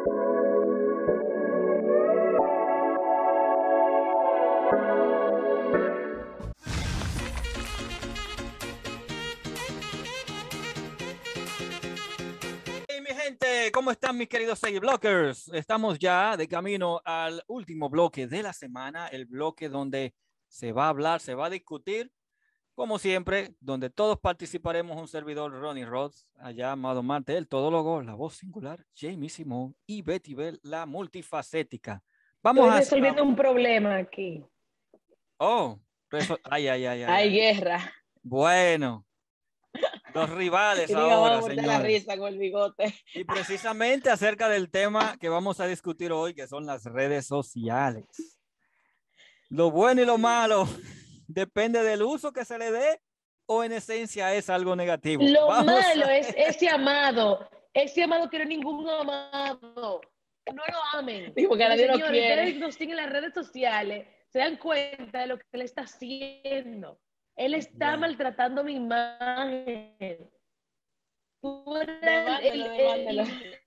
Hey, mi gente, ¿cómo están mis queridos Blockers? Estamos ya de camino al último bloque de la semana, el bloque donde se va a hablar, se va a discutir, como siempre, donde todos participaremos, un servidor Ronnie Rods, allá Amado Marte, el todólogo, la voz singular, Jamie Simón y Betty Bell, la multifacética. Vamos Estoy a resolviendo un problema aquí. Oh, ay, ay, ay, ay, Hay ay. guerra. Bueno, los rivales Y diga, vamos a ahora, morder la señores. risa con el bigote. Y precisamente acerca del tema que vamos a discutir hoy, que son las redes sociales. Lo bueno y lo malo depende del uso que se le dé o en esencia es algo negativo. Lo Vamos malo a... es ese amado. Ese amado que no es ningún amado. No lo amen. Digo que nadie lo quiere. Ustedes nos siguen en las redes sociales, se dan cuenta de lo que él está haciendo. Él está maltratando mi imagen. Tú eres Demándelo.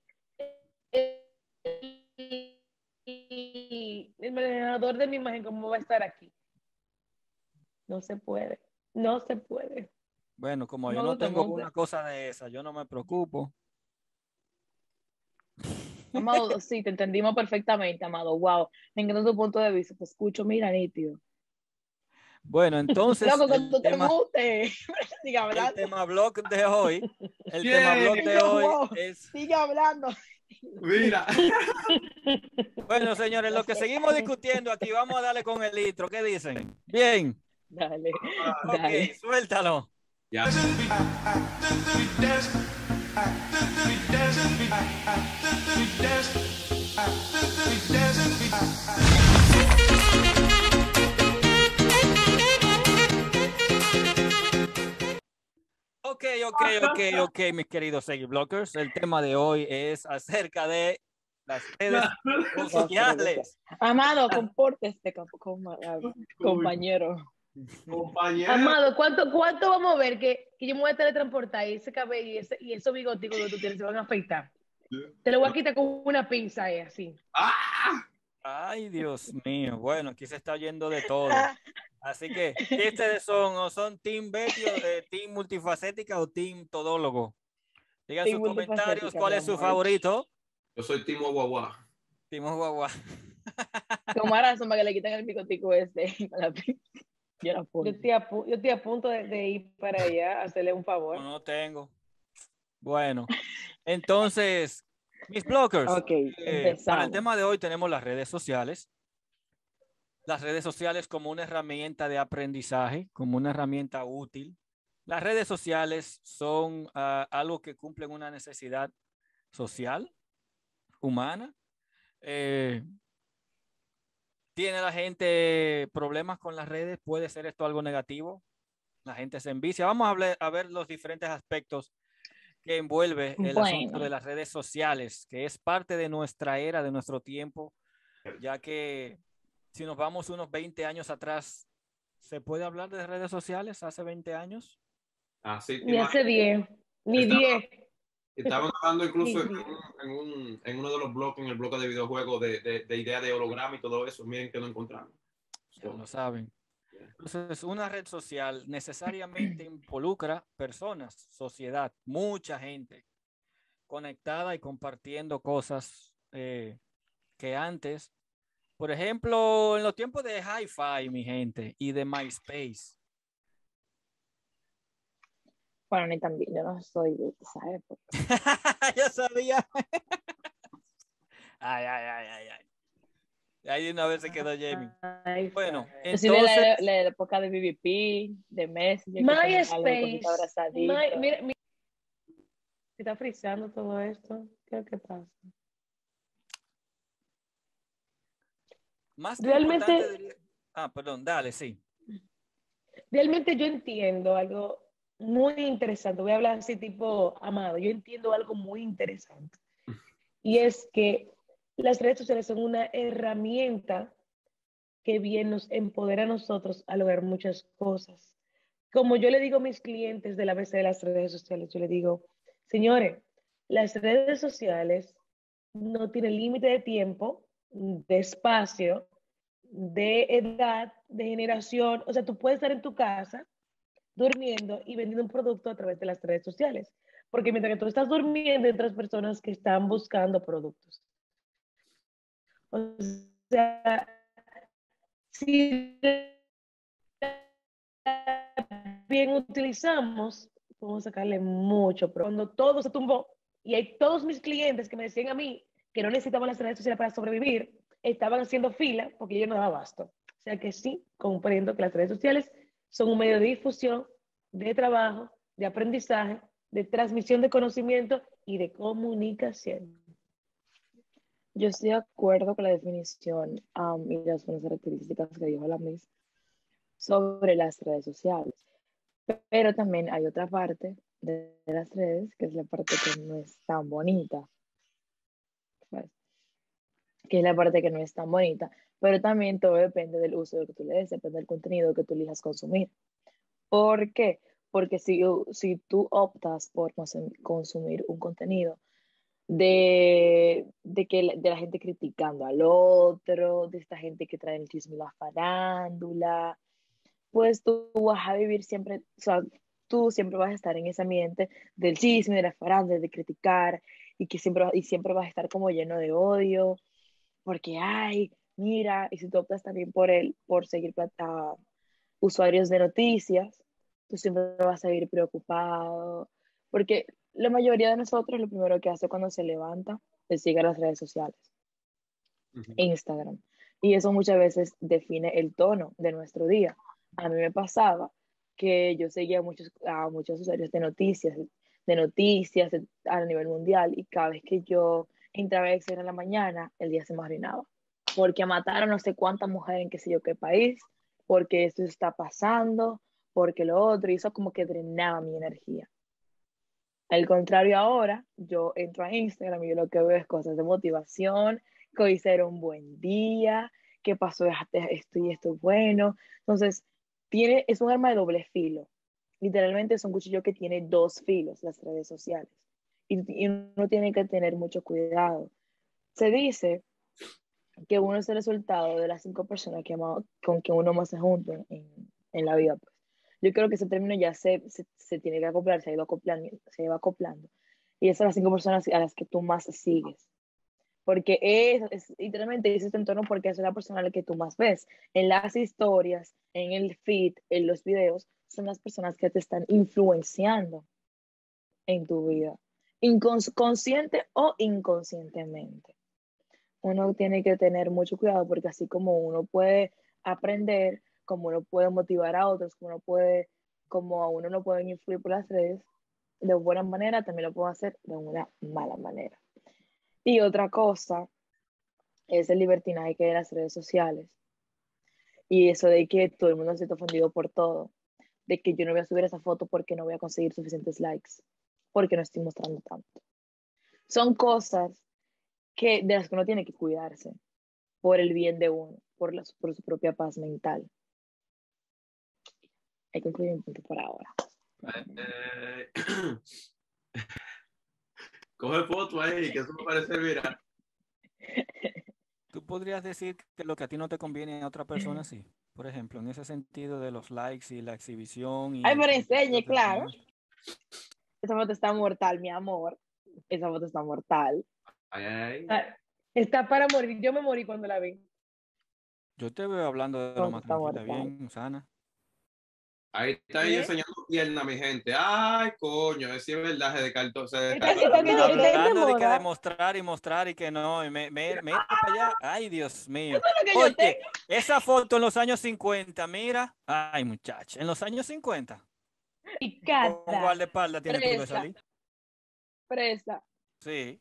el manejador de mi imagen, ¿cómo va a estar aquí? No se puede. No se puede. Bueno, como yo No no lo tengo monte. una cosa de esa, yo no me preocupo. Amado, sí, te entendimos perfectamente, Amado. Wow, me encanta tu punto de vista. Te escucho, mira, nítido. Bueno, entonces Loco, que el tú te tema, guste. Sigue el hablando. tema blog de hoy, el Bien. tema blog de hoy Wow, es... sigue hablando. Mira, Bueno, señores, lo que seguimos discutiendo aquí, vamos a darle con el litro. ¿Qué dicen? Bien. Dale, Ok, dale. suéltalo. ya. Ok, mis queridos Blockers. El tema de hoy es acerca de las redes sociales. Amado, compórtese, compañero. Compañero. Amado, ¿cuánto vamos a ver que yo me voy a teletransportar y ese cabello y esos bigoticos que tú tienes se van a afeitar? Te lo voy a quitar con una pinza ahí, así. ¡Ah! Ay, Dios mío. Bueno, aquí se está oyendo de todo. Así que, ¿qué ustedes son? ¿O son Team Betty o Team Multifacética o Team Todólogo? Digan Team sus comentarios Multifacética, cuál mi es su amor. favorito. Yo soy Timo Guagua. Team Guagua. Como ahora son para que le quiten el bigotico este. Yo la pongo. Yo estoy a punto de ir para allá a hacerle un favor. No tengo. Bueno, entonces, mis blockers, Ok, para el empezamos. tema de hoy tenemos las redes sociales. Las redes sociales como una herramienta de aprendizaje, como una herramienta útil. Las redes sociales son algo que cumplen una necesidad social, humana. ¿Tiene la gente problemas con las redes? ¿Puede ser esto algo negativo? La gente se envicia. Vamos a ver los diferentes aspectos que envuelve el asunto de las redes sociales, que es parte de nuestra era, de nuestro tiempo, ya que si nos vamos unos 20 años atrás, ¿se puede hablar de redes sociales hace 20 años? Así Ni hace 10, ni 10. Estaban hablando incluso en uno de los bloques, en el bloque de videojuegos, de idea de holograma y todo eso. Miren que no encontramos. Ya lo saben. Entonces, una red social necesariamente involucra personas, sociedad, mucha gente conectada y compartiendo cosas que antes, por ejemplo, en los tiempos de Hi-Fi, mi gente, y de MySpace. Bueno, ni también, yo no soy de esa época. Ya sabía. Ay. Ahí de una vez se quedó Jamie. Bueno, entonces... la época de BBP, de Messenger, MySpace. Mira, ¿se está frizando todo esto? ¿Qué es lo que pasa? Más que Realmente, importante diría... perdón, dale, sí. Realmente yo entiendo algo muy interesante. Voy a hablar así tipo Amado. Yo entiendo algo muy interesante. Y es que las redes sociales son una herramienta que bien nos empodera a nosotros a lograr muchas cosas. Como yo le digo a mis clientes de la ABC de las redes sociales, yo le digo, señores, las redes sociales no tiene límite de tiempo, de espacio, de edad, de generación. O sea, tú puedes estar en tu casa durmiendo y vendiendo un producto a través de las redes sociales. Porque mientras que tú estás durmiendo, hay otras personas que están buscando productos. O sea, si bien utilizamos, podemos sacarle mucho. Pero cuando todo se tumbó, y hay todos mis clientes que me decían a mí que no necesitaban las redes sociales para sobrevivir, estaban haciendo fila porque yo no daba abasto. O sea que sí, comprendo que las redes sociales son un medio de difusión, de trabajo, de aprendizaje, de transmisión de conocimiento y de comunicación. Yo estoy de acuerdo con la definición y las buenas características que dijo la Miss sobre las redes sociales. Pero también hay otra parte de las redes, que es la parte que no es tan bonita. ¿Sabes? Que es la parte que no es tan bonita. Pero también todo depende del uso que tú le des, depende del contenido que tú elijas consumir. ¿Por qué? Porque si tú optas por consumir un contenido de la gente criticando al otro, de esta gente que trae el chisme y la farándula, pues tú vas a vivir siempre, o sea, tú siempre vas a estar en ese ambiente del chisme, de la farándula, de criticar, y siempre vas a estar como lleno de odio, porque, ay, mira, y si tú optas también por seguir usuarios de noticias, tú siempre vas a ir preocupado, porque la mayoría de nosotros lo primero que hace cuando se levanta es seguir las redes sociales, Instagram, y eso muchas veces define el tono de nuestro día. A mí me pasaba que yo seguía a muchos usuarios de noticias a nivel mundial, y cada vez que yo entraba a Excel en la mañana, el día se me arruinaba, porque mataron no sé cuántas mujeres en qué sé yo qué país, porque esto está pasando, porque lo otro, y eso como que drenaba mi energía. Al contrario, ahora yo entro a Instagram y yo lo que veo es cosas de motivación, que hoy será un buen día, que pasó esto y esto bueno. Entonces, es un arma de doble filo. Literalmente es un cuchillo que tiene dos filos, las redes sociales. Y uno tiene que tener mucho cuidado. Se dice que uno es el resultado de las 5 personas con que uno más se junta en la vida, pues. Yo creo que ese término ya se tiene que acoplar, se va acoplando. Y esas son las 5 personas a las que tú más sigues. Porque literalmente dice este entorno porque es la persona a la que tú más ves. En las historias, en el feed, en los videos, son las personas que te están influenciando en tu vida, consciente o inconscientemente. Uno tiene que tener mucho cuidado porque así como uno puede aprender, como uno puede motivar a otros, como a uno no pueden influir por las redes de buena manera, también lo puedo hacer de una mala manera. Y otra cosa es el libertinaje que hay en las redes sociales. Y eso de que todo el mundo se está ofendido por todo. De que yo no voy a subir esa foto porque no voy a conseguir suficientes likes. Porque no estoy mostrando tanto. Son cosas de las que uno tiene que cuidarse por el bien de uno, por su propia paz mental. Hay que concluir un punto por ahora. Coge foto ahí, que eso me parece viral. ¿Tú podrías decir que lo que a ti no te conviene a otra persona sí? Por ejemplo, en ese sentido de los likes y la exhibición. Ay, pero enseñe, claro. Esa foto está mortal, mi amor. Esa foto está mortal. Ay. Está para morir. Yo me morí cuando la vi. Yo te veo hablando de lo más tranquila, bien, sana. Ahí está ella enseñando pierna, mi gente. Ay, coño, es verdad, se descartó. Hablando de que demostrar y mostrar y que no, y me para allá. Ay, Dios mío. Oye, esa foto en los años 50, mira. Ay, muchacha, en los años 50. Y ¿Con guardaespaldas tienes tú que salir? Presa. Sí.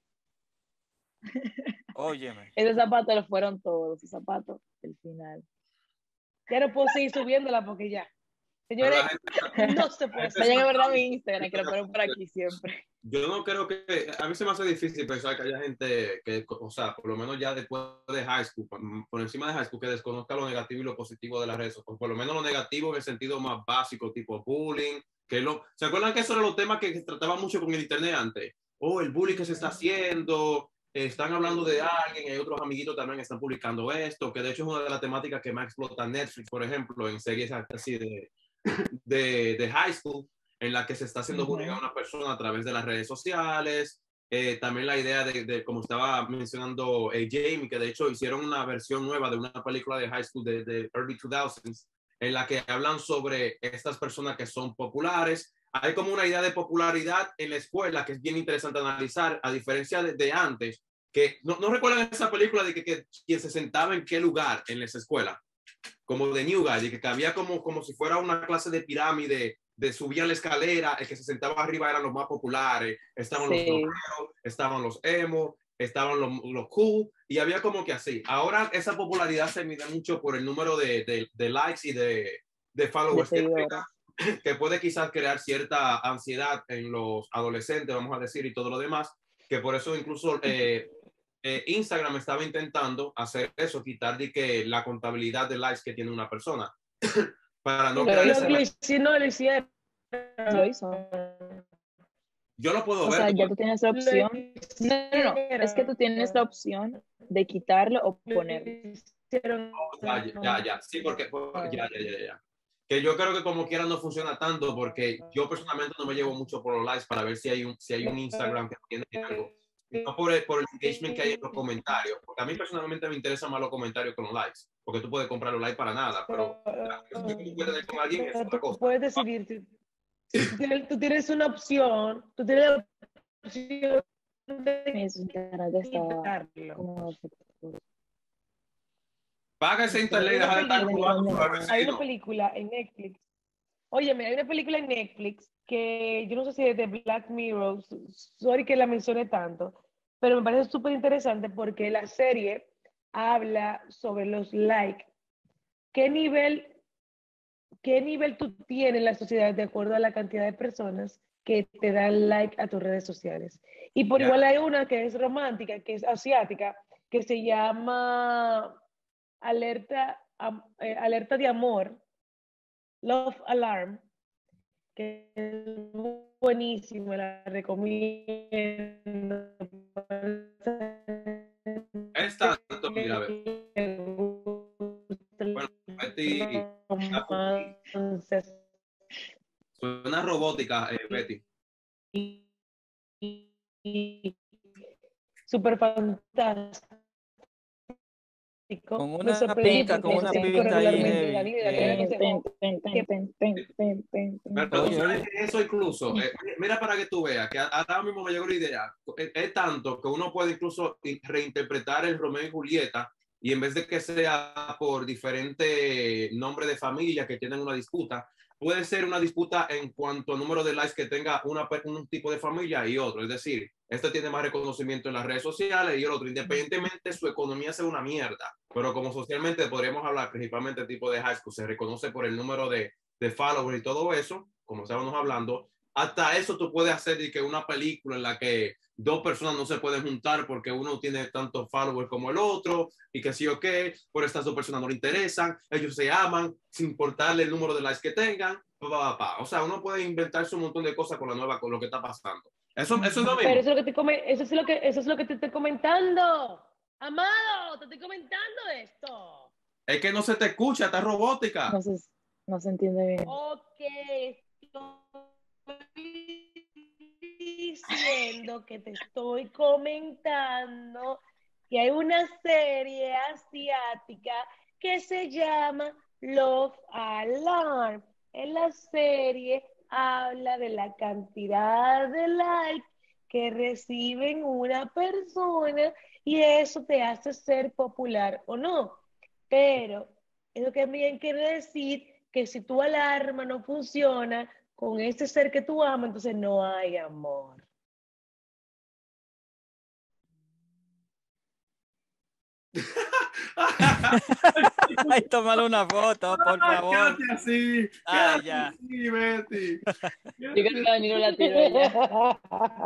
Óyeme. Esos zapatos los fueron todos, esos zapatos, el final. Ya no puedo seguir subiéndola porque ya. Señores, no se puede. Vayan a ver a mi Instagram, que lo ponen por aquí siempre. Yo no creo que, a mí se me hace difícil pensar que haya gente que, o sea, por lo menos ya después de high school, por encima de high school, que desconozca lo negativo y lo positivo de las redes sociales, por lo menos lo negativo en el sentido más básico, tipo bullying, ¿se acuerdan que esos eran los temas que trataban mucho con el internet antes? Oh, el bullying que se está haciendo, están hablando de alguien, hay otros amiguitos también que están publicando esto, que de hecho es una de las temáticas que más explota Netflix, por ejemplo, en series así de high school, en la que se está haciendo bullying a una persona a través de las redes sociales. También la idea como estaba mencionando Jamie, que de hecho hicieron una versión nueva de una película de high school de early 2000s, en la que hablan sobre estas personas que son populares. Hay como una idea de popularidad en la escuela que es bien interesante analizar, a diferencia de antes, que no recuerdan esa película de que quien se sentaba en qué lugar en esa escuela, como de New Guy, de que había como si fuera una clase de pirámide, de subían la escalera, el que se sentaba arriba eran los más populares, estaban los rockeros, estaban los emo, estaban los cool, y había como que así. Ahora esa popularidad se mide mucho por el número de likes y de followers que puede quizás crear cierta ansiedad en los adolescentes, vamos a decir, y todo lo demás, que por eso incluso Instagram estaba intentando hacer eso, quitar de que la contabilidad de likes que tiene una persona para no crear si no lo hicieron. Lo hizo. Yo lo puedo ver. O sea, ya tú tienes la opción. No, es que tú tienes la opción de quitarlo o ponerlo. Ya. Sí, porque ya. Que yo creo que como quiera no funciona tanto, porque yo personalmente no me llevo mucho por los likes para ver si hay un Instagram que tiene algo. No por el engagement que hay en los comentarios, porque a mí personalmente me interesan más los comentarios que los likes, porque tú puedes comprar los likes para nada, pero la que tú puedes tener con alguien es otra cosa. Puedes decidir, tú tienes una opción, tú tienes la opción de quitarlo. Paga ese internet y deja de estar jugando. Hay una película en Netflix. Óyeme, hay una película en Netflix que yo no sé si es de Black Mirror, sorry que la mencione tanto, pero me parece súper interesante porque la serie habla sobre los likes. ¿Qué nivel tú tienes en la sociedad de acuerdo a la cantidad de personas que te dan like a tus redes sociales? Y por igual hay una que es romántica, que es asiática, que se llama Alerta de Amor, Love Alarm, que es buenísimo, la recomiendo. Es tanto, mira, a ver. Bueno, Betty, suena robótica, Betty. Súper fantástico. Con una pinta ahí. Pero eso incluso, mira para que tú veas, que ahora mismo me llegó la idea, es tanto que uno puede incluso reinterpretar el Romeo y Julieta, y en vez de que sea por diferente nombre de familia que tienen una disputa, puede ser una disputa en cuanto al número de likes que tenga un tipo de familia y otro. Es decir, este tiene más reconocimiento en las redes sociales y el otro, independientemente su economía sea una mierda. Pero como socialmente podríamos hablar, principalmente el tipo de high school, se reconoce por el número de followers y todo eso, como estábamos hablando, hasta eso tú puedes hacer de que una película en la que dos personas no se pueden juntar porque uno tiene tantos followers como el otro y que sí o qué, por estas dos personas no le interesan, ellos se aman sin importarle el número de likes que tengan, o sea, uno puede inventarse un montón de cosas con lo que está pasando. Eso es lo mismo. Pero eso es lo que te estoy comentando. Amado, te estoy comentando esto. Es que no se te escucha, está robótica. No se entiende bien. Ok, estoy diciendo que te estoy comentando que hay una serie asiática que se llama Love Alarm. En la serie habla de la cantidad de likes que reciben una persona y eso te hace ser popular o no. Pero eso también quiere decir que si tu alarma no funciona con ese ser que tú amas, entonces no hay amor. Ay, tómale una foto, por favor. Quédate así. Ay, Quédate ya. así, Betty. Yo creo que Danilo la tiró ella.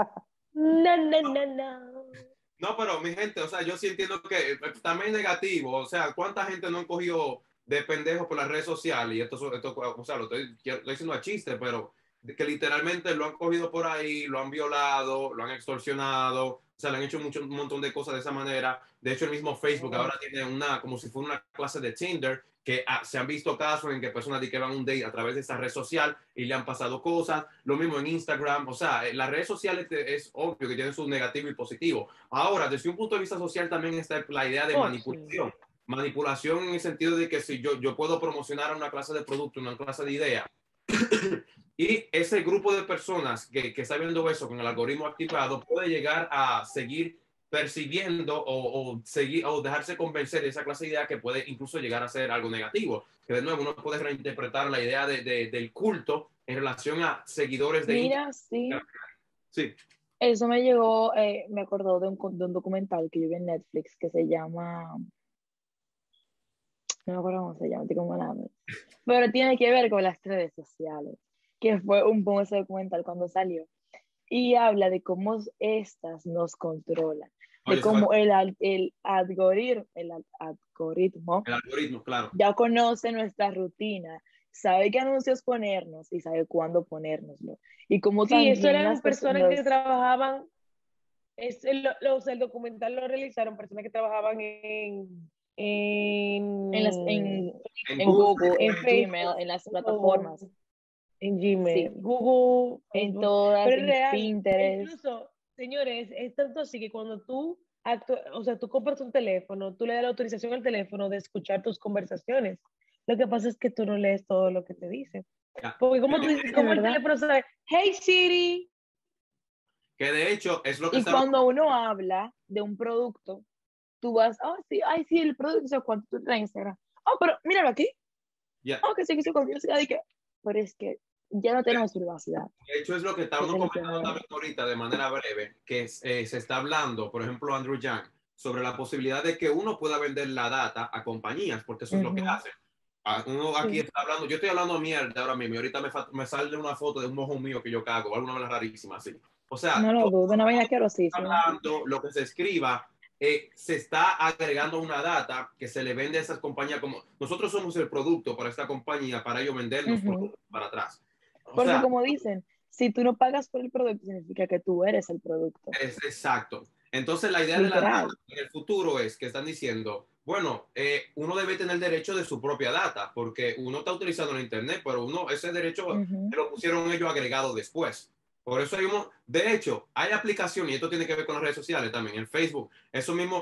No. No, pero mi gente, o sea, yo sí entiendo que también es negativo. O sea, ¿cuánta gente no han cogido de pendejos por las redes sociales? Y esto o sea, lo estoy diciendo a chiste, pero que literalmente lo han cogido por ahí, lo han violado, lo han extorsionado, sea, le han hecho un montón de cosas de esa manera. De hecho, el mismo Facebook ahora tiene como si fuera una clase de Tinder, que se han visto casos en que personas que van un date a través de esa red social y le han pasado cosas. Lo mismo en Instagram. O sea, las redes sociales es obvio que tienen su negativo y positivo. Ahora, desde un punto de vista social también está la idea de manipulación. Sí. Manipulación en el sentido de que si yo puedo promocionar una clase de producto, una clase de idea, y ese grupo de personas que está viendo eso con el algoritmo activado puede llegar a seguir percibiendo o seguir o dejarse convencer de esa clase de idea que puede incluso llegar a ser algo negativo. Que de nuevo uno puede reinterpretar la idea del culto en relación a seguidores de Mira, sí. Sí. Eso me llegó, me acordó de un documental que yo vi en Netflix que se llama, no me acuerdo cómo se llama, estoy como nada, pero tiene que ver con las redes sociales, que fue un boom ese documental cuando salió. Y habla de cómo estas nos controlan, de cómo el algoritmo, claro, ya conoce nuestra rutina, sabe qué anuncios ponernos y sabe cuándo ponérnoslo. Y como Sí, también eso eran las personas personas que trabajaban, el documental lo realizaron personas que trabajaban en Google, en Facebook, Gmail, en las plataformas. en Gmail, Sí, Google, en Facebook. todas, Pero es en real. Pinterest. Incluso, señores, es tanto así que cuando tú, o sea, tú compras un teléfono, tú le das la autorización al teléfono de escuchar tus conversaciones. Lo que pasa es que tú no lees todo lo que te dicen. Porque como tú dices, como el teléfono sabe, hey Siri. Que de hecho es lo que y cuando uno habla de un producto, tú vas, sí, ay, sí, el producto, cuando tú traes Instagram. Pero míralo aquí. Yeah. Que sí, pero es que ya no tenemos privacidad. De hecho, es lo que estábamos comentando también ahorita de manera breve, que se está hablando, por ejemplo, Andrew Yang, sobre la posibilidad de que uno pueda vender la data a compañías, porque eso es lo que hacen. Uno aquí está hablando, yo estoy hablando mierda ahora mismo, y ahorita me sale una foto de un mojón mío que yo cago, alguna vez rarísima así. O sea, no lo dudo, una vaina asquerosísima. Hablando, lo que se escriba, se está agregando una data que se le vende a esas compañías como nosotros somos el producto para esta compañía, para ellos vendernos para atrás. Porque como dicen, si tú no pagas por el producto, significa que tú eres el producto. Es exacto. Entonces la idea de la data en el futuro es que están diciendo, bueno, uno debe tener derecho de su propia data, porque uno está utilizando el internet, pero ese derecho lo pusieron ellos agregado después. Por eso de hecho, hay aplicaciones, y esto tiene que ver con las redes sociales también, en Facebook, eso mismo,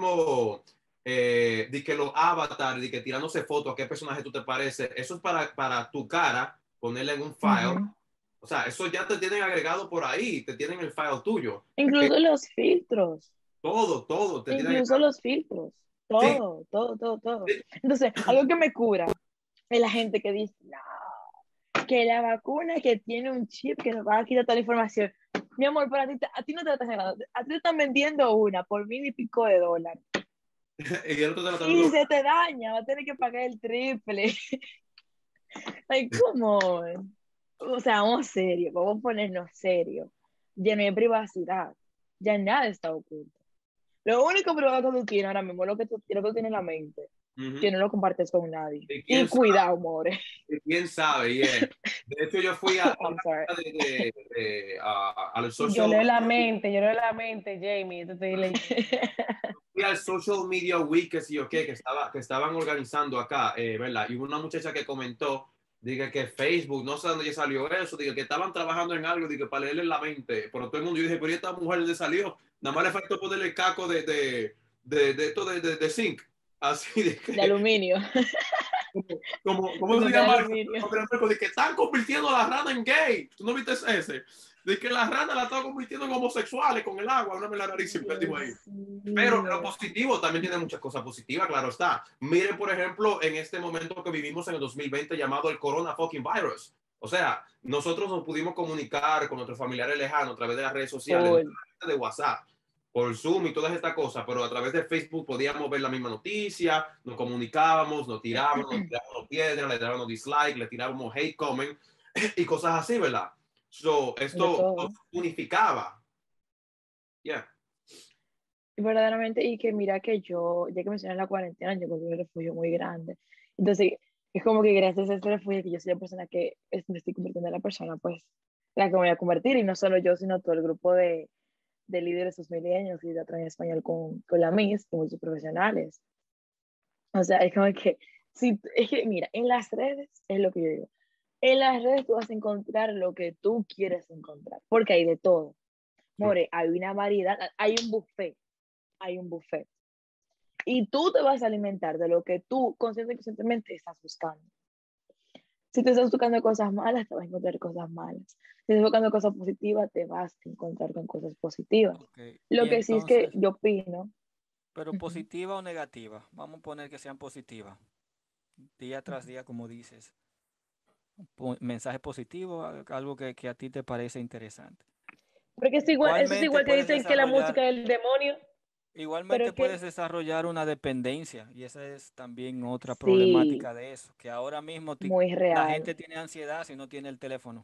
de que los avatars, de que tirándose fotos, a qué personaje tú te pareces, eso es para tu cara, ponerla en un file. O sea, eso ya te tienen agregado por ahí, te tienen el file tuyo. Incluso los filtros. Todo. Incluso los filtros. Todo. Sí. Entonces, algo que me cura es la gente que dice, no, que la vacuna que tiene un chip que nos va a quitar toda la información. Mi amor, pero a ti no te están regalando. A ti te están vendiendo una por $1,000 y pico. Y se te daña, va a tener que pagar el triple. Ay, ¿cómo? O sea, vamos serio, vamos a ponernos serio. Ya no hay privacidad, ya nada está oculto. Lo único privado que tú tienes ahora mismo es lo que tú tienes en la mente, que no lo compartes con nadie. Y cuidado, more. ¿Quién sabe? Yeah. De hecho, yo fui a al social. Yo leo la mente, Jamie. Fui al Social Media Week, que estaban organizando acá, ¿verdad? Y hubo una muchacha que comentó, dije que Facebook, no sé dónde ya salió eso, dije que estaban trabajando en algo, dije para leerle la mente, pero todo el mundo, yo dije, pero ¿y esta mujer de salió? Nada más le faltó ponerle el caco de esto de zinc, así de aluminio. ¿Cómo se llama? De que están convirtiendo a la rana en gay. ¿Tú no viste ese? De que la rana la están convirtiendo en homosexuales con el agua. Una la rarísima que dijo ahí. Pero lo positivo también tiene muchas cosas positivas, claro está. Miren, por ejemplo, en este momento que vivimos en el 2020 llamado el Corona fucking virus. O sea, nosotros nos pudimos comunicar con nuestros familiares lejanos a través de las redes sociales, de WhatsApp, por Zoom y todas estas cosas, pero a través de Facebook podíamos ver la misma noticia, nos comunicábamos, nos tirábamos piedras, le tirábamos dislike, le tirábamos hate comment y cosas así, ¿verdad? Esto nos unificaba. Yeah. Y verdaderamente, y que mira que yo, ya que mencioné la cuarentena, yo encontré un refugio muy grande. Entonces, es como que gracias a este refugio que yo soy la persona que me estoy convirtiendo en la persona, pues, la que me voy a convertir, y no solo yo, sino todo el grupo de de líderes sus milenios y de en español con la Miss y muchos profesionales. O sea, es como que, si, es que, mira, en las redes, es lo que yo digo, en las redes tú vas a encontrar lo que tú quieres encontrar, porque hay de todo. More, hay una variedad, hay un buffet, hay un buffet. Y tú te vas a alimentar de lo que tú consciente y conscientemente estás buscando. Si te estás buscando cosas malas, te vas a encontrar cosas malas. Si estás buscando cosas positivas, te vas a encontrar con cosas positivas. Okay. Lo Y que sí es que entonces, yo opino. pero Ujú. positiva o negativa. Vamos a poner que sean positivas. Día tras día, como dices. Mensaje positivo, algo que a ti te parece interesante. Porque eso es Igualmente igual que puedes dicen que la música desarrollar, es el demonio, pero igualmente es puedes que desarrollar una dependencia y esa es también otra Sí, problemática de eso, que ahora mismo muy la real, gente tiene ansiedad si no tiene el teléfono.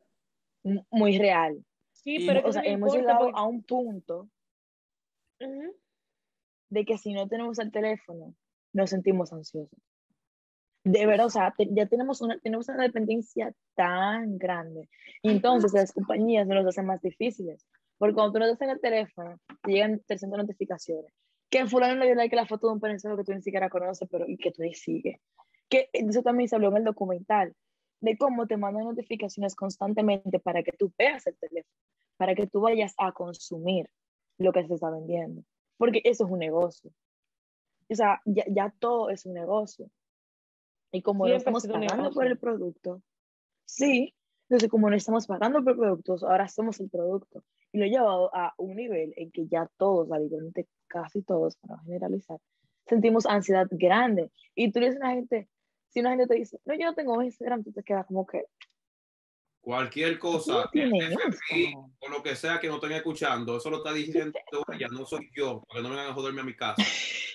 muy real. sí, Y pero es que O eso sea, no hemos importa, llegado porque a un punto ujú, de que si no tenemos el teléfono, nos sentimos ansiosos. De verdad, o sí, sea, ya tenemos una dependencia tan grande. Y entonces las compañías nos los hacen más difíciles. Porque cuando tú no estás en el teléfono, te llegan 300 notificaciones. Que fulano le dio like a la foto de un pendejo que tú ni siquiera conoces, pero y que tú ni sigues. Que eso también se habló en el documental, de cómo te mandan notificaciones constantemente para que tú veas el teléfono, para que tú vayas a consumir lo que se está vendiendo. Porque eso es un negocio. O sea, ya todo es un negocio. Y como no siempre ha estamos sido un pagando por negocio. el producto, sí, entonces como no estamos pagando por productos, ahora somos el producto. Y lo he llevado a un nivel en que ya todos, literalmente casi todos, para no generalizar, sentimos ansiedad grande. Y tú le dices a la gente, si una gente te dice, no, yo no tengo Instagram, tú te quedas como que, Cualquier tú no cosa, el tienes FBI Instagram. o lo que sea que no estén escuchando, eso lo está diciendo ella, no soy yo, porque no me van a joderme a mi casa.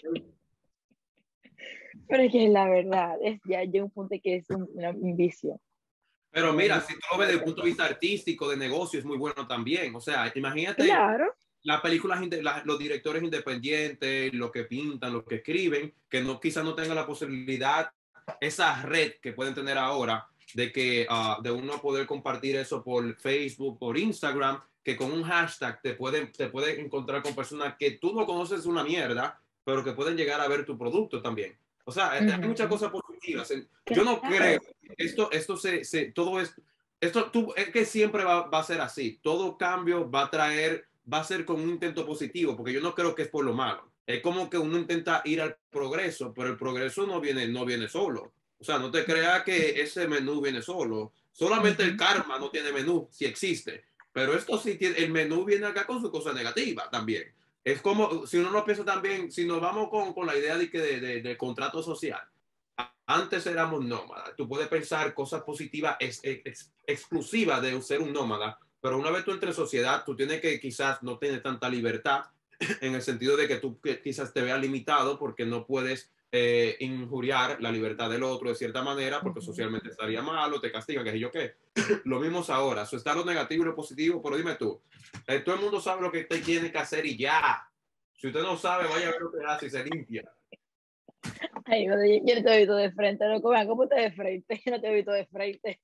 Pero es que es la verdad, ya llega un punto que es un vicio. Pero Un mira, si tú lo ves desde el vicio. punto de vista artístico, de negocio, es muy bueno también. O sea, imagínate Claro. las películas, los directores independientes, lo que pintan, lo que escriben, que no, quizás no tengan la posibilidad, esa red que pueden tener ahora, de que de uno poder compartir eso por Facebook, por Instagram, que con un hashtag te pueden encontrar con personas que tú no conoces una mierda, pero que pueden llegar a ver tu producto también. O sea, hay muchas Ujú. cosas positivas. Yo no creo, Claro. todo esto es que siempre va a ser así. Todo cambio va a ser con un intento positivo, porque yo no creo que es por lo malo. Es como que uno intenta ir al progreso, pero el progreso no viene solo. O sea, no te creas que ese menú viene solo. Solamente el Ujú. karma no tiene menú, si existe. Pero esto sí tiene, el menú viene acá con su cosa negativa también. Es como, si uno lo piensa también, si nos vamos con la idea de contrato social, antes éramos nómadas. Tú puedes pensar cosas positivas exclusivas de ser un nómada, pero una vez tú entres en sociedad, tú tienes que quizás no tener tanta libertad en el sentido de que tú quizás te veas limitado porque no puedes injuriar la libertad del otro de cierta manera porque Ujú. socialmente estaría malo, te castigan, que sé yo qué. Lo mismo es ahora, eso está lo negativo y lo positivo, pero dime tú, todo el mundo sabe lo que usted tiene que hacer y ya. Si usted no sabe, vaya a ver lo que hace y se limpia. Ay, yo no te he visto de frente, no vean cómo te de frente, yo no te he visto de frente.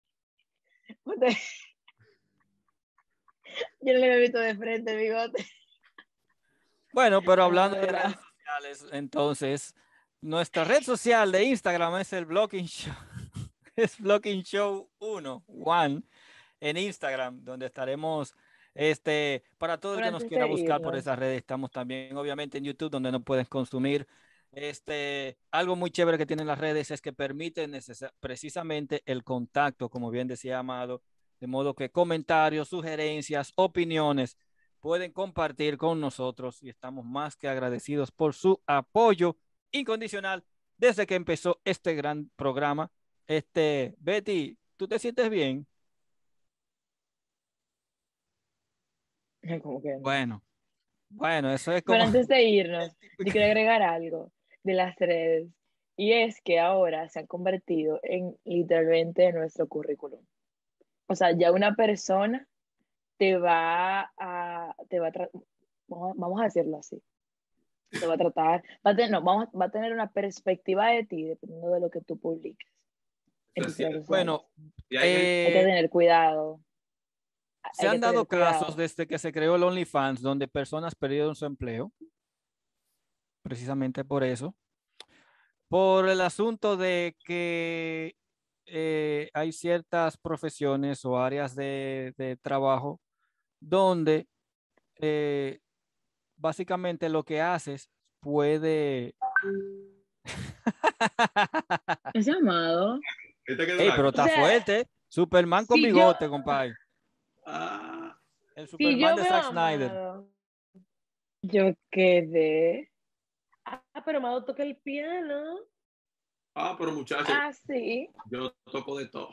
Yo no le he visto de frente, bigote. bueno, pero hablando de Ahora, redes sociales, entonces, nuestra red social de Instagram es el Blocking Show, es Blocking Show 1, One, en Instagram, donde estaremos, para todo el pero que nos antes quiera de buscar por irnos, esas redes, estamos también, obviamente, en YouTube, donde no puedes consumir. Algo muy chévere que tienen las redes es que permiten precisamente el contacto, como bien decía Amado, de modo que comentarios, sugerencias, opiniones pueden compartir con nosotros y estamos más que agradecidos por su apoyo incondicional desde que empezó este gran programa. Betty, ¿tú te sientes bien? como que no. Bueno, bueno, eso es Pero como antes de el irnos, yo típico. quiero agregar algo de las redes, y es que ahora se han convertido en literalmente nuestro currículum. O sea, ya una persona vamos a decirlo así, te va a tratar, no, va a tener una perspectiva de ti dependiendo de lo que tú publiques en Eso es tus redes cierto. sociales. Bueno, Y hay gente Hay que eh, tener cuidado. Se hay que han dado tener casos cuidado. desde que se creó el OnlyFans donde personas perdieron su empleo, precisamente por eso, por el asunto de que hay ciertas profesiones o áreas de trabajo donde eh, básicamente lo que haces puede... Ese Amado. Este que Ey, pero duraco. O está sea, fuerte. Superman con si yo, bigote, compadre. Ah, El si Superman yo de veo Zack a Snyder. Amado, Yo quedé pero Amado toca el piano. pero muchachos, así. yo toco de todo.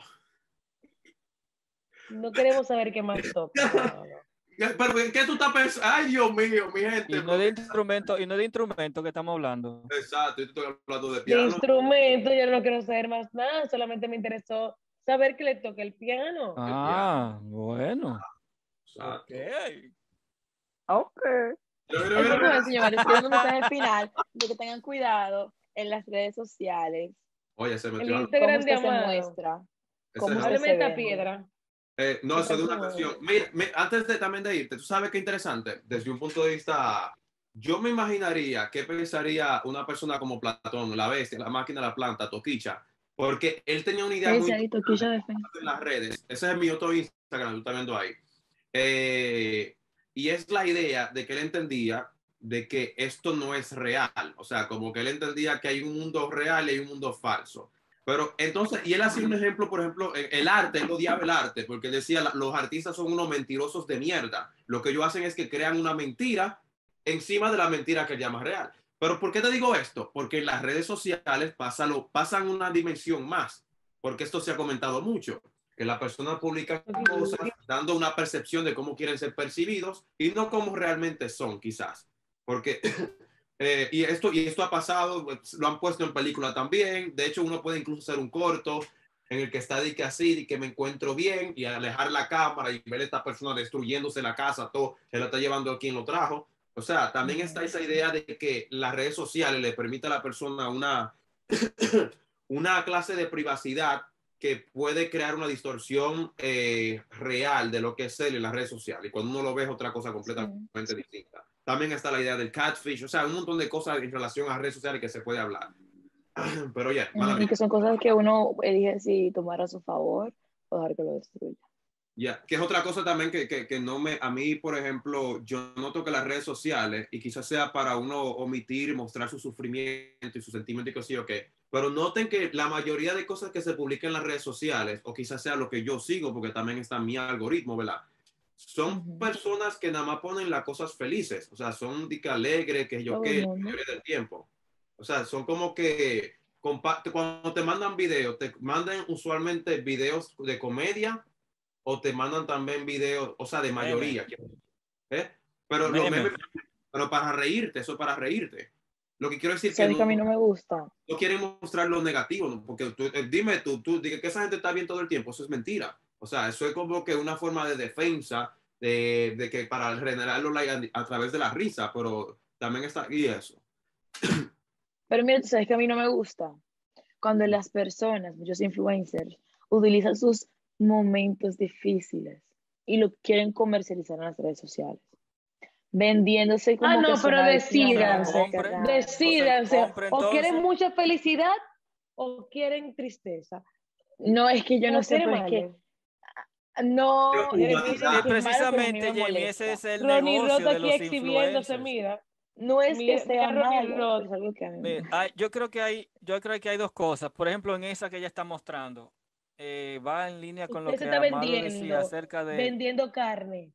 No queremos saber qué más toca, Amado. Pero ¿en qué tú estás pensando? Ay, Dios mío, mi gente. Y no es de instrumento, y no es de instrumento que estamos hablando. Exacto, yo estoy hablando de De piano. instrumento, yo no quiero saber más nada, solamente me interesó saber que le toca el piano. El piano. Ah, bueno. Ok. Exacto. Ok. Mira, mira, Eso mira, fue, mira. señores, dando un mensaje final de que tengan cuidado en las redes sociales, Oye, se El metió algo. cómo Instagram de usted se Amado. muestra, Ese cómo es usted Háblame se de esta vende. piedra. no, ¿Qué eso es de una pasó? canción. Mira, antes de también de irte, tú sabes qué interesante, desde un punto de vista, yo me imaginaría qué pensaría una persona como Platón, la bestia, la máquina, la planta, Toquicha, porque él tenía una idea ¿Qué muy dice ahí, Toquilla importante de Fe? en las redes. Ese es mi otro Instagram, tú estás viendo ahí. Eh, y es la idea de que él entendía de que esto no es real, o sea, como que él entendía que hay un mundo real y hay un mundo falso. Pero entonces, y él hacía un ejemplo, por ejemplo, el arte, él odiaba el arte, porque él decía, los artistas son unos mentirosos de mierda. Lo que ellos hacen es que crean una mentira encima de la mentira que él llama real. Pero ¿por qué te digo esto? Porque en las redes sociales pasan una dimensión más, porque esto se ha comentado mucho, que la persona publica cosas dando una percepción de cómo quieren ser percibidos y no cómo realmente son, quizás. Porque y esto ha pasado, lo han puesto en película también. De hecho, uno puede incluso hacer un corto en el que está de que así, de que me encuentro bien y alejar la cámara y ver a esta persona destruyéndose la casa, todo, se la está llevando a quien lo trajo. O sea, también está esa idea de que las redes sociales le permiten a la persona una clase de privacidad que puede crear una distorsión real de lo que es él en las redes sociales. Y cuando uno lo ve es otra cosa completamente distinta. También está la idea del catfish, o sea, un montón de cosas en relación a redes sociales que se puede hablar. Pero ya, mala Y mía. que son cosas que uno elige si tomar a su favor o dejar que lo destruya. Ya, que es otra cosa también que no me, a mí, por ejemplo, yo noto que las redes sociales, y quizás sea para uno omitir, mostrar su sufrimiento y su sentimiento y que sí o qué, pero noten que la mayoría de cosas que se publican en las redes sociales, o quizás sea lo que yo sigo, porque también está mi algoritmo, ¿verdad? Son personas que nada más ponen las cosas felices, o sea, son de que alegre, que yo Todo el qué, la mundo. mayoría del tiempo. O sea, son como que cuando te mandan videos, te mandan usualmente videos de comedia o te mandan también videos, o sea, de Meme. mayoría. ¿Eh? Pero los Meme. memes, pero para reírte, eso es para reírte. Lo que quiero decir que ¿Sabes que a no, mí no me gusta? no quieren mostrar lo negativo, ¿no? Porque dime tú, dime que esa gente está bien todo el tiempo, eso es mentira. O sea, eso es como que una forma de defensa de que para generar los likes a través de la risa, pero también está aquí eso. Pero mira, tú sabes que a mí no me gusta cuando las personas, muchos influencers, utilizan sus momentos difíciles y lo quieren comercializar en las redes sociales, vendiéndose Ah, como que no, son pero Se lo adictivas a decídanse, compre. Instagram. O se lo decídanse. compre O quieren entonces. mucha felicidad o quieren tristeza. No, es que yo no O sé, quieren pero es que mal. no, es que Miren, dicen que es malo, pero a mí Precisamente, me Jamie, ese molesta. es el Ronnie negocio Rota de aquí los exhibiéndose, influencers. mira. No es que Mira, sea mira Ronnie malo, pero Rota. es algo que a mí me... Yo creo que hay dos cosas. Por ejemplo, en esa que ella está mostrando, va en línea con lo Usted se que está Amado decía vendiendo, acerca de, vendiendo carne.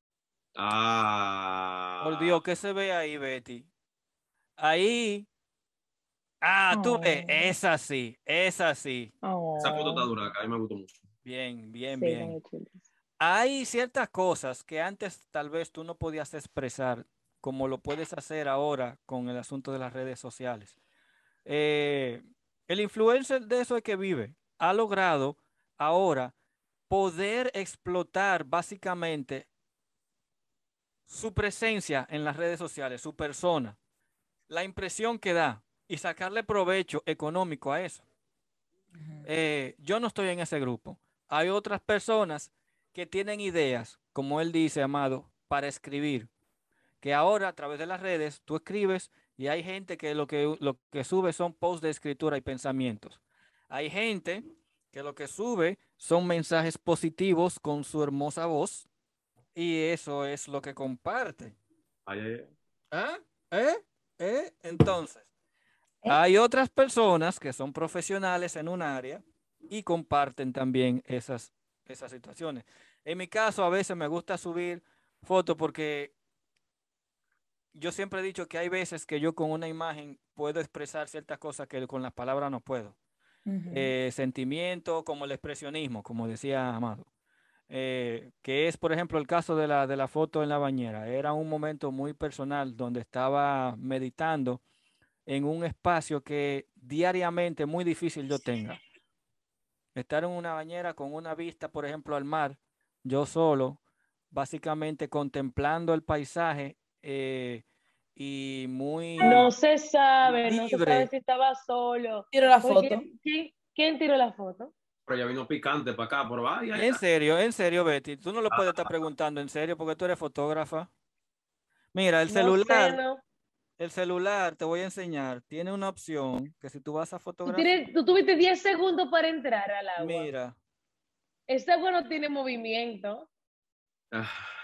por Ah, Dios, ¿qué se ve ahí, Betty? Ahí, tú ves, Oh, es así. esa foto está oh, dura, acá a mí me gustó mucho. Bien, bien, sí, bien. muy chulis. Hay ciertas cosas que antes tal vez tú no podías expresar como lo puedes hacer ahora con el asunto de las redes sociales. Eh, el influencer de eso es que vive. Ha logrado ahora poder explotar básicamente su presencia en las redes sociales, su persona, la impresión que da y sacarle provecho económico a eso. Yo no estoy en ese grupo. Hay otras personas que tienen ideas, como él dice, Amado, para escribir. Que ahora a través de las redes tú escribes y hay gente que lo que sube son posts de escritura y pensamientos. Hay gente que lo que sube son mensajes positivos con su hermosa voz y eso es lo que comparte. Ay, ay, ay. ¿Ah? Entonces, hay otras personas que son profesionales en un área y comparten también esas situaciones. En mi caso, a veces me gusta subir fotos porque yo siempre he dicho que hay veces que yo con una imagen puedo expresar ciertas cosas que con las palabras no puedo. Sentimiento como el expresionismo, como decía Amado. Que es, por ejemplo, el caso de la foto en la bañera. Era un momento muy personal donde estaba meditando en un espacio que diariamente muy difícil yo tenga. Estar en una bañera con una vista, por ejemplo, al mar, yo solo, básicamente contemplando el paisaje y muy No se sabe libre. si estaba solo. Tiro la Porque, foto. ¿quién tiró la foto? Pero ya vino picante para acá, pero ay, ay, En serio, Betty, tú no lo puedes estar preguntando en serio porque tú eres fotógrafa. Mira, el No sé, celular, no. el celular, te voy a enseñar, tiene una opción que si tú vas a Tú, fotografiar, tú tuviste 10 segundos para entrar al agua. mira, Ese agua no tiene movimiento. ay.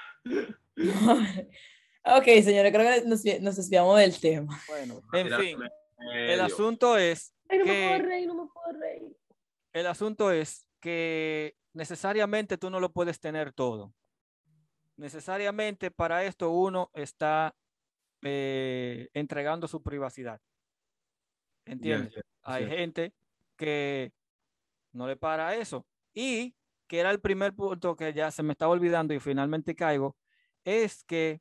Ok, señora, creo que nos desviamos del tema. bueno, Ah, en mira, fin, el medio. asunto es Ay, no me que puedo reír, no me puedo reír. el asunto es que necesariamente tú no lo puedes tener todo. Necesariamente para esto uno está entregando su privacidad. ¿Entiendes? Yes, yes, Hay yes. gente que no le para eso. Y que era el primer punto que ya se me estaba olvidando y finalmente caigo, es que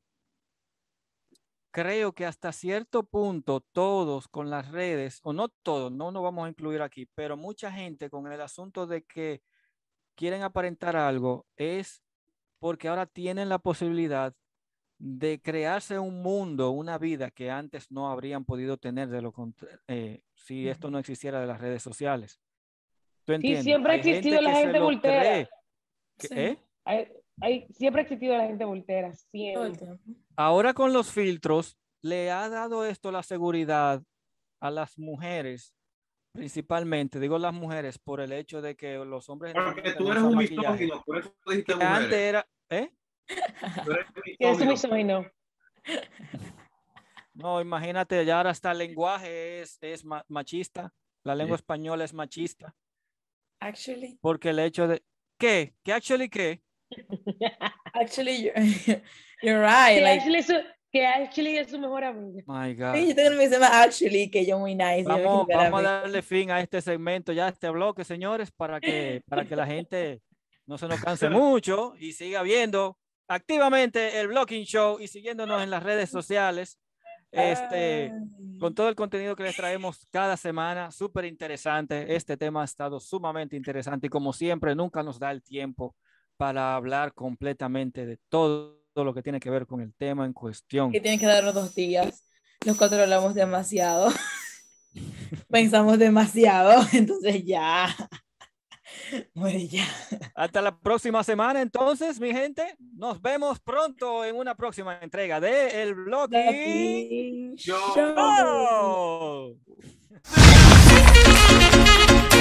creo que hasta cierto punto todos con las redes, o no todos, no nos vamos a incluir aquí, pero mucha gente con el asunto de que quieren aparentar algo es porque ahora tienen la posibilidad de crearse un mundo, una vida que antes no habrían podido tener si esto no existiera de las redes sociales. ¿Tú Sí, entiendes? siempre ha Hay gente existido la que se gente lo voltera. cree. Sí. Siempre ha existido la gente voltera, Todo el siempre. tiempo. Ahora con los filtros, le ha dado esto la seguridad a las mujeres, principalmente, digo las mujeres, por el hecho de que los hombres Porque generalmente tú no eres usan un maquillaje. misógino, por eso dijiste Que antes mujeres. era, Tú eres ¿Qué es un misógino. misógino? No, imagínate, ya ahora hasta el lenguaje es machista. La lengua Sí. española es machista. Actually, Porque el hecho de... ¿Qué? ¿Qué actually qué? you're right. Que Like, Ashley es su mejor amiga. My sí, God. yo tengo que me llama Actually, que yo muy nice. yo me Vamos quiero a ver a mí. darle fin a este segmento, ya a este bloque, señores, para que la gente no se nos canse mucho y siga viendo activamente el Blocking Show y siguiéndonos en las redes sociales. Con todo el contenido que les traemos cada semana, súper interesante. Este tema ha estado sumamente interesante y como siempre, nunca nos da el tiempo para hablar completamente de todo lo que tiene que ver con el tema en cuestión. Que tienen que darnos 2 días. Los 4 hablamos demasiado. Pensamos demasiado. Entonces ya. Muere ya. Hasta la próxima semana, entonces, mi gente. Nos vemos pronto en una próxima entrega de El Blocking Blocking Yo- Show. Show.